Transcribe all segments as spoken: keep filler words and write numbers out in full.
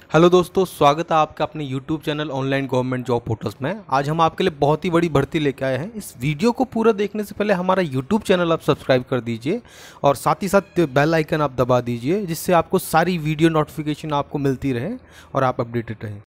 Hello दोस्तों, स्वागत है आपका अपने YouTube channel online government job portals में। आज हम आपके लिए बहुत ही बड़ी भर्ती लेके आए हैं। इस वीडियो को पूरा देखने से पहले हमारा यूट्यूब चैनल आप सब्सक्राइब कर दीजिए और साथ ही साथ बेल आइकन आप दबा दीजिए, जिससे आपको सारी वीडियो नोटिफिकेशन आपको मिलती रहे और आप अपडेटेड रहें।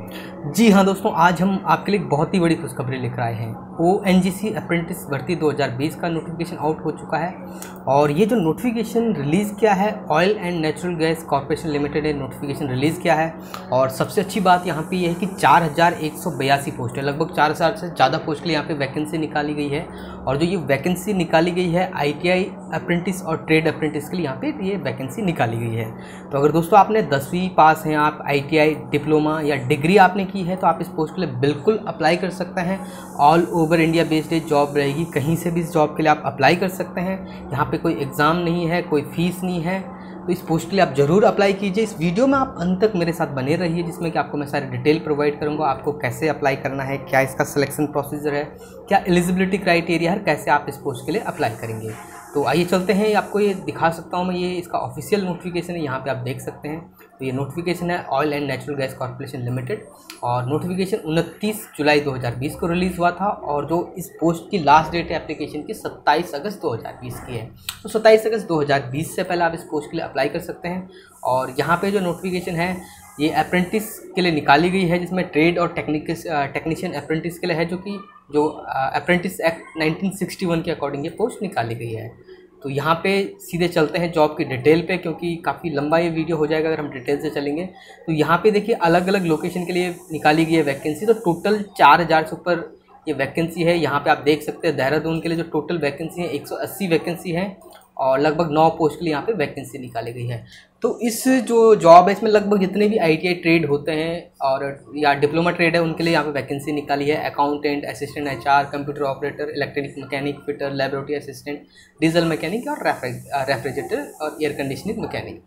जी हाँ दोस्तों, आज हम आपके लिए बहुत ही बड़ी खुशखबरी लेकर आए हैं। ओ एन जी सी अप्रेंटिस भर्ती दो हज़ार बीस का नोटिफिकेशन आउट हो चुका है और ये जो नोटिफिकेशन रिलीज़ किया है oil and natural gas corporation limited ने नोटिफिकेशन रिलीज़ किया है। और सबसे अच्छी बात यहाँ पे ये है कि चार हज़ार एक सौ बयासी पोस्ट है, लगभग चार हज़ार से ज़्यादा पोस्ट के लिए यहाँ पे वैकेंसी निकाली गई है। और जो ये वैकेंसी निकाली गई है आई टी आई अप्रेंटिस और ट्रेड अप्रेंटिस के लिए यहाँ पे ये वैकेंसी निकाली गई है। तो अगर दोस्तों आपने दसवीं पास हैं, आप आई टी आई डिप्लोमा या डिग्री आपने की है, तो आप इस पोस्ट के लिए बिल्कुल अप्लाई कर सकते हैं। All over India based job रहेगी, कहीं से भी इस जॉब के लिए आप अप्लाई कर सकते हैं। यहाँ पे कोई एग्ज़ाम नहीं है, कोई फीस नहीं है, तो इस पोस्ट के लिए आप ज़रूर अप्लाई कीजिए। इस वीडियो में आप अंत तक मेरे साथ बने रहिए, जिसमें कि आपको मैं सारे डिटेल प्रोवाइड करूँगा। आपको कैसे अप्लाई करना है, क्या इसका सिलेक्शन प्रोसीजर है, क्या एलिजिबिलिटी क्राइटेरिया है, कैसे आप इस पोस्ट के लिए अप्लाई करेंगे। तो आइए चलते हैं, आपको ये दिखा सकता हूँ मैं, ये इसका ऑफिशियल नोटिफिकेशन है, यहाँ पे आप देख सकते हैं। तो ये नोटिफिकेशन है oil and natural gas corporation limited और नोटिफिकेशन उनतीस जुलाई दो हज़ार बीस को रिलीज़ हुआ था और जो इस पोस्ट की लास्ट डेट है एप्लीकेशन की सत्ताईस अगस्त दो हज़ार बीस की है। तो सत्ताईस अगस्त दो हज़ार बीस से पहले आप इस पोस्ट के लिए अप्लाई कर सकते हैं। और यहाँ पे जो नोटिफिकेशन है ये अप्रेंटिस के लिए निकाली गई है, जिसमें ट्रेड और टेक्निकस टेक्नीशियन अप्रेंटिस के लिए है, जो कि जो apprentice act nineteen sixty one के अकॉर्डिंग ये पोस्ट निकाली गई है। तो यहाँ पे सीधे चलते हैं जॉब की डिटेल पे, क्योंकि काफ़ी लंबा ये वीडियो हो जाएगा अगर हम डिटेल से चलेंगे। तो यहाँ पे देखिए अलग अलग लोकेशन के लिए निकाली गई है वैकेंसी। तो टोटल चार हज़ार से ऊपर ये वैकेंसी है। यहाँ पे आप देख सकते हैं देहरादून के लिए जो टोटल वैकेंसी है एक सौ अस्सी वैकेंसी है और लगभग नौ पोस्ट के लिए यहाँ पे वैकेंसी निकाली गई है। तो इस जो जॉब है इसमें लगभग जितने भी आई टी आई ट्रेड होते हैं और या डिप्लोमा ट्रेड है उनके लिए यहाँ पे वैकेंसी निकाली है। Accountant, assistant H R, computer operator, electronic mechanic, fitter, laboratory assistant, diesel mechanic और रेफ्रिजरेटर और एयर कंडीशनिंग मैकेनिक।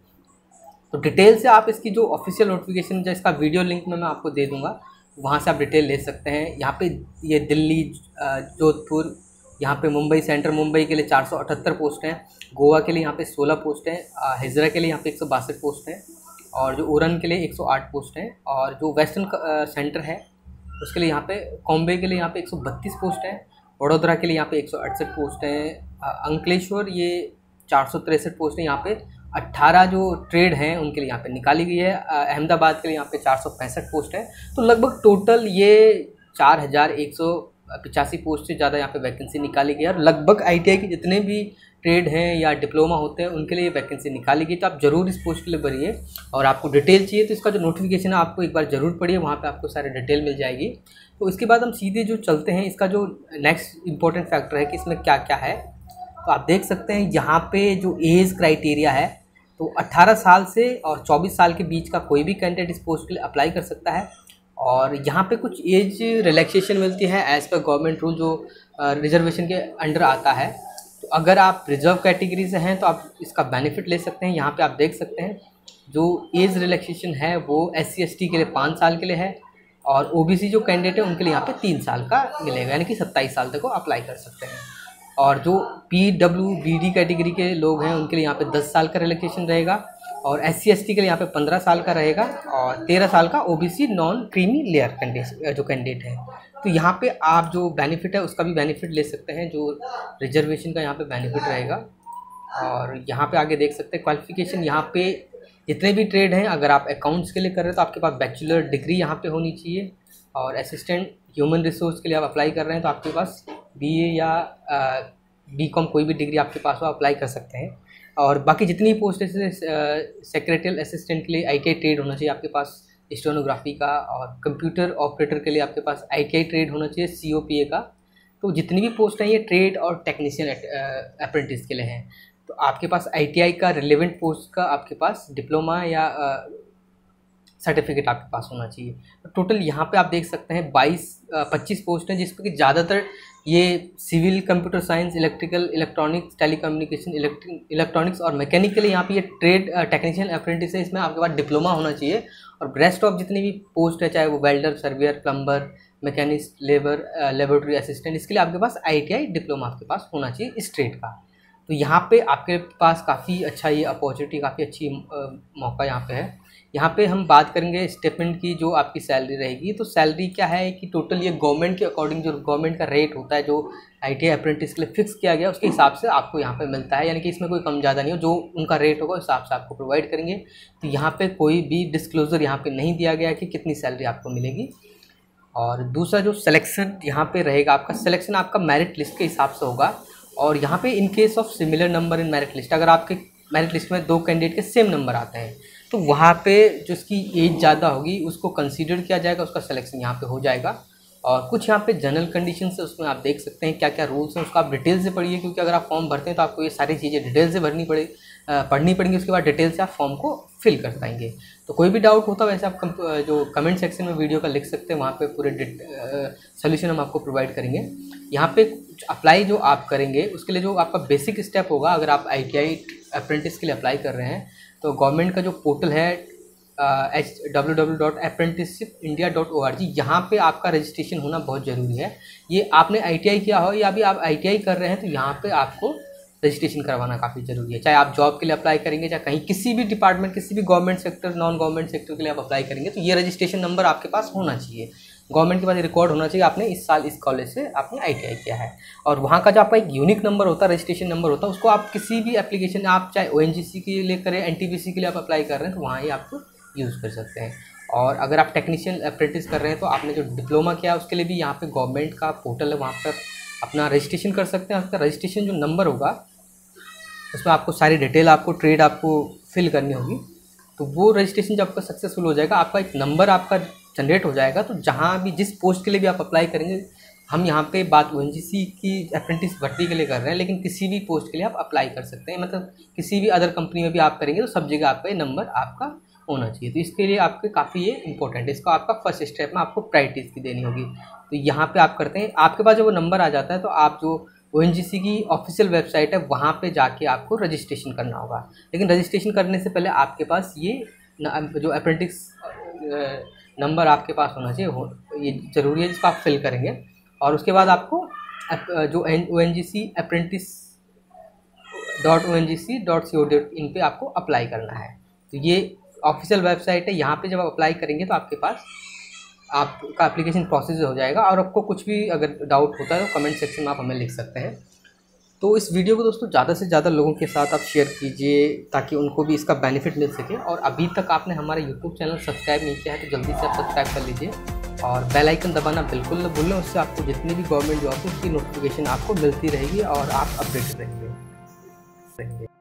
तो डिटेल से आप इसकी जो ऑफिशियल नोटिफिकेशन जो इसका वीडियो लिंक में मैं आपको दे दूँगा, वहाँ से आप डिटेल ले सकते हैं। यहाँ पे ये दिल्ली, जोधपुर, यहाँ पे मुंबई, सेंट्रल मुंबई के लिए चार सौ अठहत्तर पोस्ट हैं, गोवा के लिए यहाँ पे सोलह पोस्ट हैं, हिजरा के लिए यहाँ पे एक सौ बासठ पोस्ट हैं और जो उरन के लिए एक सौ आठ पोस्ट हैं और जो वेस्टर्न सेंटर है उसके लिए यहाँ पे कॉम्बे के लिए यहाँ पे एक सौ बत्तीस पोस्ट हैं, वडोदरा के लिए यहाँ पे एक सौ अड़सठ पोस्ट हैं, अंकलेश्वर ये चार सौ तिरसठ पोस्ट हैं। यहाँ पे अट्ठारह जो ट्रेड हैं उनके लिए यहाँ पे निकाली गई है। अहमदाबाद के लिए यहाँ पे चार सौ पैंसठ पोस्ट है। तो लगभग टोटल ये चार हज़ार एक सौ पिचासी पोस्ट से ज़्यादा यहाँ पे वैकेंसी निकाली गई है और लगभग आई टी आई के जितने भी ट्रेड हैं या डिप्लोमा होते हैं उनके लिए वैकेंसी निकाली गई। तो आप ज़रूर इस पोस्ट के लिए भरिए और आपको डिटेल चाहिए तो इसका जो नोटिफिकेशन है आपको एक बार ज़रूर पढ़िए, वहाँ पे आपको सारे डिटेल मिल जाएगी। तो इसके बाद हम सीधे जो चलते हैं, इसका जो नेक्स्ट इंपॉर्टेंट फैक्टर है कि इसमें क्या क्या है, तो आप देख सकते हैं यहाँ पे जो एज क्राइटेरिया है, तो अट्ठारह साल से और चौबीस साल के बीच का कोई भी कैंडिडेट इस पोस्ट के लिए अप्लाई कर सकता है। और यहाँ पे कुछ एज रिलैक्सेशन मिलती है एज़ पर गवर्नमेंट रूल, जो रिजर्वेशन के अंडर आता है। तो अगर आप रिजर्व कैटेगरी से हैं तो आप इसका बेनिफिट ले सकते हैं। यहाँ पे आप देख सकते हैं जो एज रिलैक्सेशन है वो एस सी एस टी के लिए पाँच साल के लिए है और ओ बी सी जो कैंडिडेट है उनके लिए यहाँ पे तीन साल का मिलेगा, यानी कि सत्ताईस साल तक वो अप्लाई कर सकते हैं। और जो P W B D category के लोग हैं उनके लिए यहाँ पे दस साल का रिलैक्सेशन रहेगा और एस सी एस टी के लिए यहाँ पे पंद्रह साल का रहेगा और तेरह साल का O B C non creamy layer candidate जो कैंडिडेट है। तो यहाँ पे आप जो बेनिफिट है उसका भी बेनिफिट ले सकते हैं, जो रिजर्वेशन का यहाँ पे बेनिफिट रहेगा। और यहाँ पे आगे देख सकते हैं क्वालिफिकेशन, यहाँ पे जितने भी ट्रेड हैं, अगर आप अकाउंट्स के लिए कर रहे हैं तो आपके पास बैचलर डिग्री यहाँ पे होनी चाहिए और असिस्टेंट ह्यूमन रिसोर्स के लिए आप अप्लाई कर रहे हैं तो आपके पास बी ए या बी कॉम कोई भी डिग्री आपके पास हो अप्लाई कर सकते हैं। और बाकी जितनी पोस्ट है सेक्रेटरियल असिस्टेंट के लिए आई टी आई ट्रेड होना चाहिए आपके पास स्टेनोग्राफी का, और कंप्यूटर ऑपरेटर के लिए आपके पास आई टी आई ट्रेड होना चाहिए सी ओ पी ए का। तो जितनी भी पोस्ट हैं ये ट्रेड और टेक्नीशियन अप्रेंटिस के लिए हैं। तो आपके पास आई टी आई का रिलेवेंट पोस्ट का आपके पास डिप्लोमा या सर्टिफिकेट आपके पास होना चाहिए। तो टोटल यहाँ पे आप देख सकते हैं बाईस पच्चीस पोस्ट हैं, जिसमें कि ज़्यादातर ये civil, computer science, electrical, electronics, telecommunication, electronics और मैकेनिक के लिए यहाँ पे ये ट्रेड टेक्नीशियन अप्रेंटिस है, इसमें आपके पास डिप्लोमा होना चाहिए। और रेस्ट ऑफ जितनी भी पोस्ट है, चाहे वो welder, surveyor, plumber, machinist, labour, laboratory assistant, इसके लिए आपके पास आई टी आई डिप्लोमा आपके पास होना चाहिए इस ट्रेड का। तो यहाँ पे आपके पास काफ़ी अच्छा ये अपॉर्चुनिटी, काफ़ी अच्छी मौका यहाँ पे है यहाँ पे हम बात करेंगे स्टेपमेंट की, जो आपकी सैलरी रहेगी। तो सैलरी क्या है कि टोटल ये गवर्नमेंट के अकॉर्डिंग जो गवर्नमेंट का रेट होता है, जो आईटीआई अप्रेंटिस के लिए फिक्स किया गया, उसके हिसाब से आपको यहाँ पे मिलता है। यानी कि इसमें कोई कम ज़्यादा नहीं हो, जो उनका रेट होगा उस हिसाब से आपको प्रोवाइड करेंगे। तो यहाँ पे कोई भी डिस्क्लोजर यहाँ पे नहीं दिया गया कि कितनी सैलरी आपको मिलेगी। और दूसरा जो सिलेक्शन यहाँ पे रहेगा, आपका सिलेक्शन आपका मेरिट लिस्ट के हिसाब से होगा। और यहाँ पे in case of similar number in merit list, अगर आपके मेरिट लिस्ट में दो कैंडिडेट के सेम नंबर आते हैं तो वहाँ पे जो उसकी एज ज़्यादा होगी उसको कंसीडर किया जाएगा, उसका सिलेक्शन यहाँ पे हो जाएगा। और कुछ यहाँ पे जनरल कंडीशन है, उसमें आप देख सकते हैं क्या क्या रूल्स हैं, उसका आप डिटेल से पढ़िए, क्योंकि अगर आप फॉर्म भरते हैं तो आपको ये सारी चीज़ें डिटेल से भरनी पड़े पढ़नी पड़ेंगी। उसके बाद डिटेल से आप फॉर्म को फिल कर पाएंगे। तो कोई भी डाउट होता है वैसे आप जो कमेंट सेक्शन में वीडियो का लिख सकते हैं, वहाँ पे पूरे सोल्यूशन हम आपको प्रोवाइड करेंगे। यहाँ पे अप्लाई जो आप करेंगे उसके लिए जो आपका बेसिक स्टेप होगा, अगर आप आई टी आई अप्रेंटिस के लिए अप्लाई कर रहे हैं तो गवर्नमेंट का जो पोर्टल है H W W dot apprenticeship India dot O R G, यहाँ पर आपका रजिस्ट्रेशन होना बहुत ज़रूरी है। ये आपने आई टी आई किया हो या अभी आप आई टी आई कर रहे हैं तो यहाँ पर आपको रजिस्ट्रेशन करवाना काफ़ी ज़रूरी है। चाहे आप जॉब के लिए अप्लाई करेंगे, चाहे कहीं किसी भी डिपार्टमेंट, किसी भी government sector, non government sector के लिए आप अप्लाई करेंगे तो ये रजिस्ट्रेशन नंबर आपके पास होना चाहिए। गवर्नमेंट के पास रिकॉर्ड होना चाहिए आपने इस साल इस कॉलेज से आपने आई टी आई किया है। और वहाँ का जो आपका एक यूनिक नंबर होता है, रजिस्ट्रेशन नंबर होता है, उसको आप किसी भी एप्लीकेशन, आप चाहे ओ एन जी सी के लिए करें, एन टी पी सी के लिए आप अप्लाई कर रहे हैं तो वहाँ ही आपको यूज़ कर सकते हैं। और अगर आप टेक्नीशियन अप्रेंटिस कर रहे हैं तो आपने जो डिप्लोमा किया उसके लिए भी यहाँ पे गवर्नमेंट का पोर्टल है, वहाँ पर अपना रजिस्ट्रेशन कर सकते हैं। आपका रजिस्ट्रेशन जो नंबर होगा उसमें आपको सारी डिटेल, आपको ट्रेड आपको फिल करनी होगी। तो वो रजिस्ट्रेशन जब आपका सक्सेसफुल हो जाएगा, आपका एक नंबर आपका जनरेट हो जाएगा। तो जहाँ भी जिस पोस्ट के लिए भी आप अप्लाई करेंगे, हम यहाँ पे बात ओ एन जी सी की अप्रेंटिस भर्ती के लिए कर रहे हैं, लेकिन किसी भी पोस्ट के लिए आप अप्लाई कर सकते हैं। मतलब किसी भी अदर कंपनी में भी आप करेंगे तो सब जगह आपका ये नंबर आपका होना चाहिए। तो इसके लिए आपके काफ़ी ये इंपॉर्टेंट है, इसको आपका फर्स्ट स्टेप में आपको प्रायोरिटी इसकी देनी होगी। तो यहाँ पे आप करते हैं, आपके पास जब वो नंबर आ जाता है तो आप जो ओ एन जी सी की ऑफिशियल वेबसाइट है वहाँ पे जाके आपको रजिस्ट्रेशन करना होगा। लेकिन रजिस्ट्रेशन करने से पहले आपके पास ये जो अप्रेंटिस नंबर आपके पास होना चाहिए, हो ये ज़रूरी है, जिसको आप फिल करेंगे। और उसके बाद आपको जो O N G C apprentice dot O N G C dot C O dot in पर आपको अप्लाई करना है। तो ये ऑफिशियल वेबसाइट है, यहाँ पे जब आप अप्लाई करेंगे तो आपके पास आपका एप्लीकेशन प्रोसेस हो जाएगा। और आपको कुछ भी अगर डाउट होता है तो कमेंट सेक्शन में आप हमें लिख सकते हैं। तो इस वीडियो को दोस्तों ज़्यादा से ज़्यादा लोगों के साथ आप शेयर कीजिए ताकि उनको भी इसका बेनिफिट मिल सके। और अभी तक आपने हमारा यूट्यूब चैनल सब्सक्राइब नहीं किया है तो जल्दी से आप सब्सक्राइब कर लीजिए और बेल आइकन दबाना बिल्कुल न भूलें। उससे आपको जितनी भी गवर्नमेंट जॉब है उसकी नोटिफिकेशन आपको मिलती रहेगी और आप अपडेटेड रहेंगे।